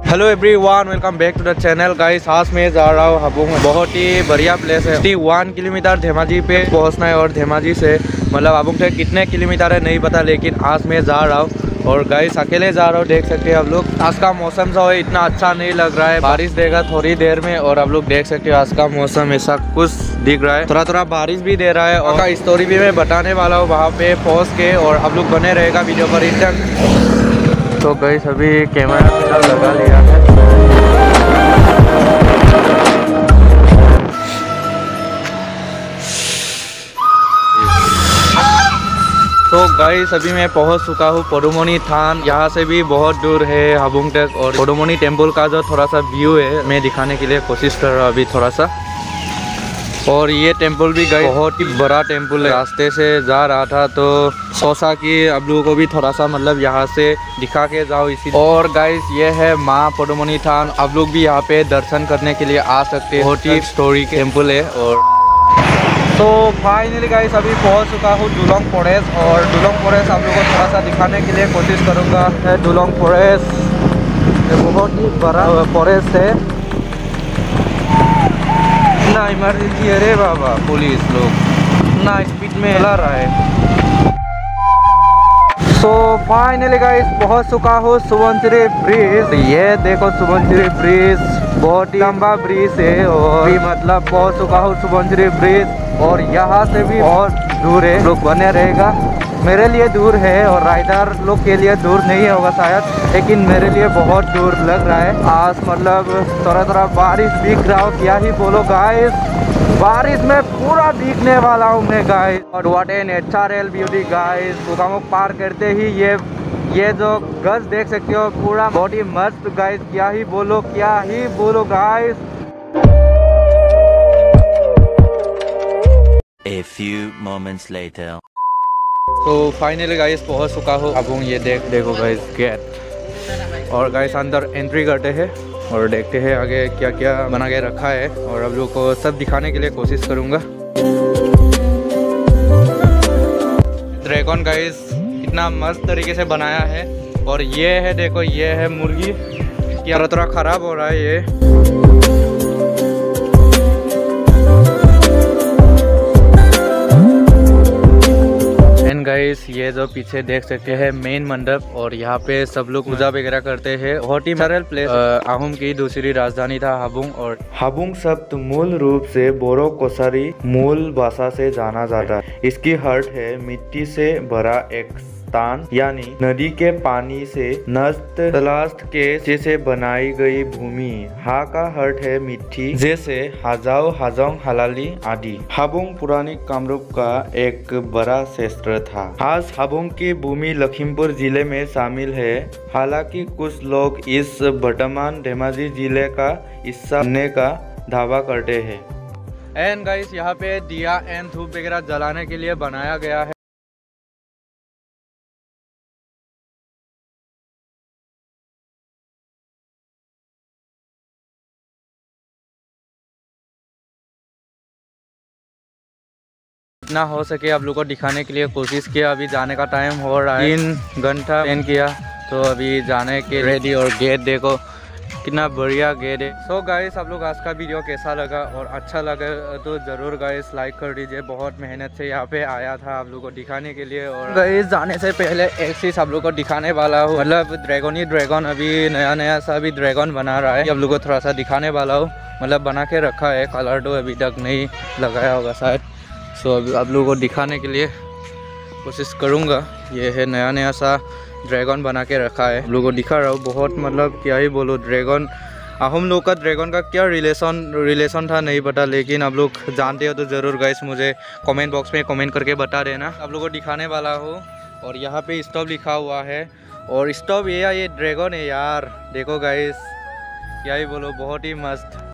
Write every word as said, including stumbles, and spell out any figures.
Hello everyone, welcome back to the channel guys. आज मैं जा रहा हूँ हबुंग में। बहुत ही बढ़िया प्लेस है। इक्यावन किलोमीटर धेमाजी पे पहुँचना है और धेमाजी से मतलब हबुंग से कितने किलोमीटर है नहीं पता, लेकिन आज मैं जा रहा हूँ और गाइस अकेले जा रहा हूँ। देख सकते हैं आप लोग, आज का मौसम जो है इतना अच्छा नहीं लग रहा है। बारिश देगा थोड़ी देर में और आप लोग देख सकते हो आज का मौसम ऐसा कुछ दिख रहा है, थोड़ा थोड़ा बारिश भी दे रहा है। और का स्टोरी भी मैं बताने वाला हूँ वहाँ पे पहुँच के, और आप लोग बने रहेगा वीडियो पर इन तक। तो गाइस अभी कैमरा फिलहाल लगा लिया है। तो गाइस अभी मैं पहुंच चुका हूँ पदुमनी थान। यहाँ से भी बहुत दूर है हबुंग तक, और पदुमनी टेम्पल का जो थोड़ा सा व्यू है मैं दिखाने के लिए कोशिश कर रहा हूँ अभी थोड़ा सा। और ये टेम्पल भी गाइस बहुत ही बड़ा टेम्पल है। रास्ते से जा रहा था तो सोचा कि आप लोगों को भी थोड़ा सा मतलब यहाँ से दिखा के जाओ इसी। और गाइस ये है माँ पदुमनी थान, आप लोग भी यहाँ पे दर्शन करने के लिए आ सकते हैं। बहुत ही स्टोरी टेम्पल है। और तो फाइनली गाइस अभी पहुंच चुका हूँ दुलोंग फॉरेस्ट, और दुलोंग फॉरेस्ट आप लोगों को थोड़ा सा दिखाने के लिए कोशिश करूँगा। है दुलोंग फॉरेस्ट, बहुत ही बड़ा फॉरेस्ट है। ना इमरजेंसी है रे बाबा, पुलिस लोग ना स्पीड में चला रहा है। तो फाइनली गाइस पहुंच चुका हूँ सुबनसिरी ब्रिज। ये देखो सुबनसिरी ब्रिज बहुत ही लंबा ब्रिज है, और मतलब पहुंच चुका हूँ सुबनसिरी ब्रिज। और यहाँ से भी बहुत दूर है, लोग बने रहेगा। मेरे लिए दूर है और राइडर लोग के लिए दूर नहीं होगा शायद, लेकिन मेरे लिए बहुत दूर लग रहा है। आज मतलब थोड़ा थोड़ा बारिश भीग रहा हो, क्या ही बोलो गाइस, बारिश में पूरा भीगने वाला हूँ मैं गाइस। और what a natural beauty guys. बुकामुख पार करते ही ये ये जो गज देख सकते हो पूरा बहुत ही मस्त गाइस, क्या ही बोलो क्या ही बोलो guys. A few moments later. तो फाइनली गाइस पहुंच चुका हूँ हबुंग। ये देख देखो गाइस गेट, और गाइस अंदर एंट्री करते हैं और देखते हैं आगे क्या क्या बना के रखा है, और आप लोग को सब दिखाने के लिए कोशिश करूँगा। ड्रैगन गाइस इतना मस्त तरीके से बनाया है। और ये है देखो, ये है मुर्गी, क्या थोड़ा खराब हो रहा है ये। गाइस ये जो पीछे देख सकते हैं मेन मंडप, और यहाँ पे सब लोग पूजा वगैरह करते हैं। बहुत ही सरल प्लेस। आहूम की दूसरी राजधानी था हबुंग, और हबुंग शब्द मूल रूप से बोरो कोसारी मूल भाषा से जाना जाता है। इसकी अर्थ है मिट्टी से भरा एक स्थान, यानी नदी के पानी से नष्ट तलाश के जैसे बनाई गई भूमि। हा का अर्थ है मिट्टी, जैसे हाजाओ हाजोंग हलाली आदि। हबुंग पुरानी कामरूप का एक बड़ा क्षेत्र था। आज हबुंग की भूमि लखीमपुर जिले में शामिल है। हालांकि कुछ लोग इस वर्तमान धेमाजी जिले का हिस्सा बनने का दावा करते हैं। एंड गाइस यहाँ पे दिया एंड धूप वगैरह जलाने के लिए बनाया गया है। जितना हो सके आप लोग को दिखाने के लिए कोशिश किया। अभी जाने का टाइम हो रहा है, तीन घंटा प्लान किया तो अभी जाने के रेडी। और गेट देखो कितना बढ़िया गेट है। सो गाइस आप लोग आज का वीडियो कैसा लगा, और अच्छा लगा तो ज़रूर गाइस लाइक कर दीजिए। बहुत मेहनत से यहाँ पे आया था आप लोग को दिखाने के लिए। और गाइस जाने से पहले एक चीज़ आप लोग को दिखाने वाला हूँ, मतलब ड्रैगन ही ड्रैगन अभी नया नया सा भी ड्रैगन बना रहा है। आप लोग को थोड़ा सा दिखाने वाला हूँ, मतलब बना के रखा है। कलर तो अभी तक नहीं लगाया होगा शायद। सो अभी आप लोगों को दिखाने के लिए कोशिश करूँगा। ये है नया नया सा ड्रैगन बना के रखा है, आप लोगों को दिखा रहा हूँ। बहुत मतलब क्या ही बोलो, ड्रैगन हम लोग का ड्रैगन का क्या रिलेशन रिलेशन था नहीं पता, लेकिन आप लोग जानते हो तो ज़रूर गाइस मुझे कमेंट बॉक्स में कमेंट करके बता देना। आप लोगों को दिखाने वाला हूँ। और यहाँ पे स्टॉप लिखा हुआ है, और स्टॉप ये ये ड्रैगन है यार। देखो गाइस क्या ही बोलो, बहुत ही मस्त।